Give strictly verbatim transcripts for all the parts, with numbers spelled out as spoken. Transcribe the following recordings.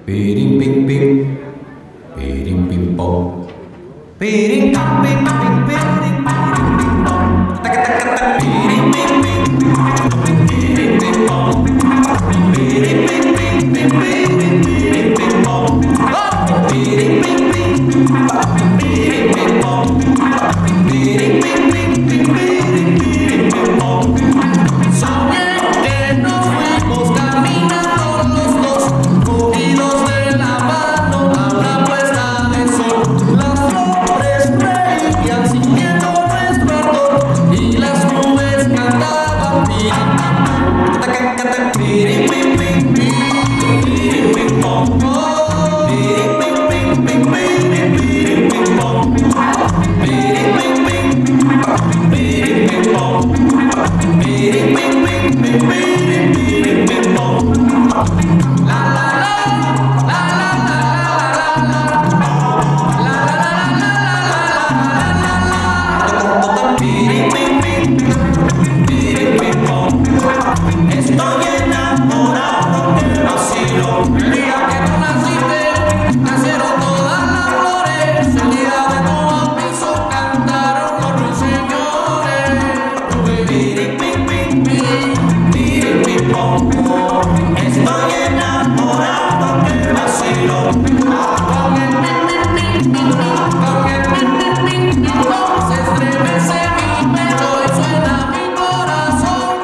Pirim pim pim, pirim pim pom, pirim pam pim pim pirim pirim pim pom, tac tac tac, pirim pim pim, pirim pim pom, pirim pim pim pim pirim pirim pim pom, pirim pim pim, pirim pim pom, pirim pim pim pim pirim pirim pim pom. Soñé que nos fuimos caminando los dos, cogidos de la mano a la puesta de sol. Las flores reían siguiendo nuestro ardor y las nubes cantaban pirim pam pam, pirim pim pim, pirim pim pom, pirim pim pim pim, pirim pim pom, pirim pim pim, pirim pim pom, pirim pim pim pim, pirim pirim pim pom. La la la, la la la la la la, la la la la la la, pirim pim pim, pirim pim pom. Estoy enamorado del vacilo. El día que tú naciste, nacieron todas las flores. El día de tu bautizo cantaron los ruiseñores. Pirim pim pim, pirim pim pom. Estoy enamorado del vacilo. Con el pim pim pim pim, con el pim pim pim pim, se estremece mi pecho y suena mi corazón.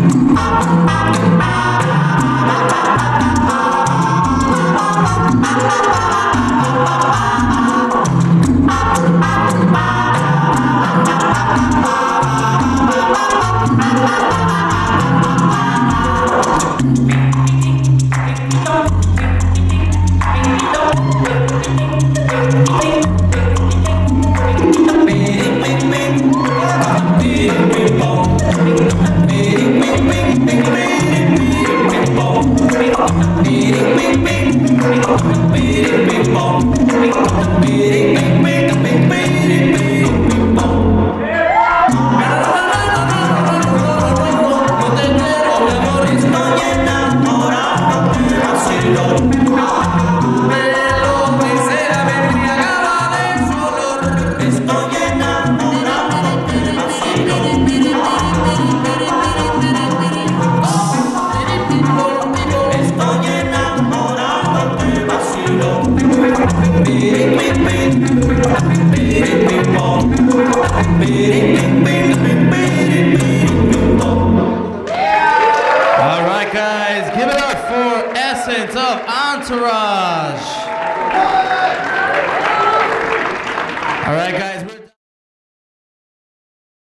All right, guys, give it up for Essence of Entourage. All right, guys.